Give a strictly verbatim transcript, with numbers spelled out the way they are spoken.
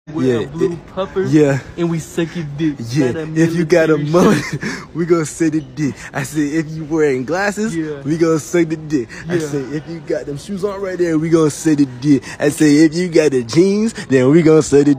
wear Yeah, blue it- puffers, yeah. and we suck your dick. Yeah, Like if you got a military mullet, we gonna say the dick. I said, if you wearing glasses, Yeah. we gonna say the dick. I Yeah. say, if you got them shoes on right there, we gonna say the dick. I say, if you got the jeans, then we gonna say the